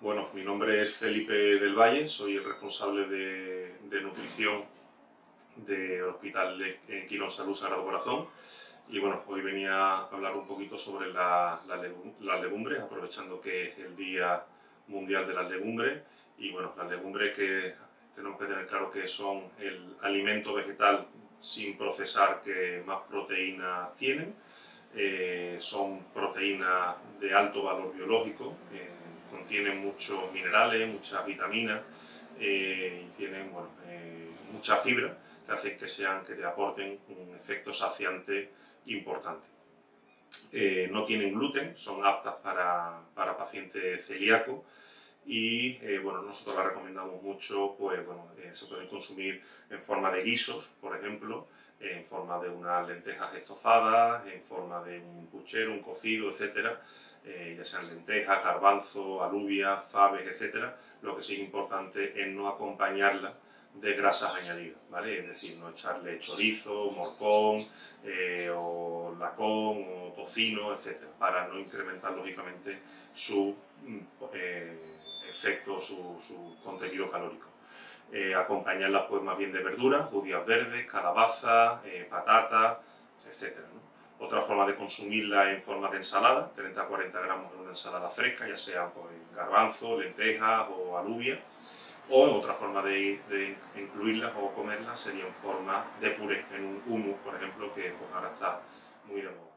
Bueno, mi nombre es Felipe del Valle, soy el responsable de nutrición del Hospital de Quirón Salud Sagrado Corazón y bueno, hoy venía a hablar un poquito sobre las legumbres, aprovechando que es el Día Mundial de las Legumbres y bueno, las legumbres que tenemos que tener claro que son el alimento vegetal sin procesar que más proteínas tienen. Son proteínas de alto valor biológico, contienen muchos minerales, muchas vitaminas y tienen mucha fibra que hacen que te aporten un efecto saciante importante. No tienen gluten, son aptas para pacientes celíacos y bueno, nosotros las recomendamos mucho, se pueden consumir en forma de guisos, por ejemplo, en forma de unas lentejas estofadas, en forma de un puchero, un cocido, etcétera, ya sean lentejas, garbanzo, alubias, faves, etcétera. Lo que sí es importante es no acompañarla de grasas añadidas, ¿vale? Es decir, no echarle chorizo, morcón, o lacón, o tocino, etcétera, para no incrementar lógicamente su efecto, su contenido calórico. Acompañarlas pues más bien de verduras, judías verdes, calabaza, patata, etc., ¿no? Otra forma de consumirla en forma de ensalada, 30 a 40 gramos en una ensalada fresca, ya sea pues, garbanzo, lentejas o alubia. O otra forma de incluirlas o comerlas sería en forma de puré, en un hummus, por ejemplo, que pues, ahora está muy de moda.